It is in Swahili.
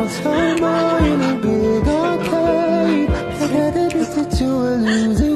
time out in a big arcade. I got addicted to a losing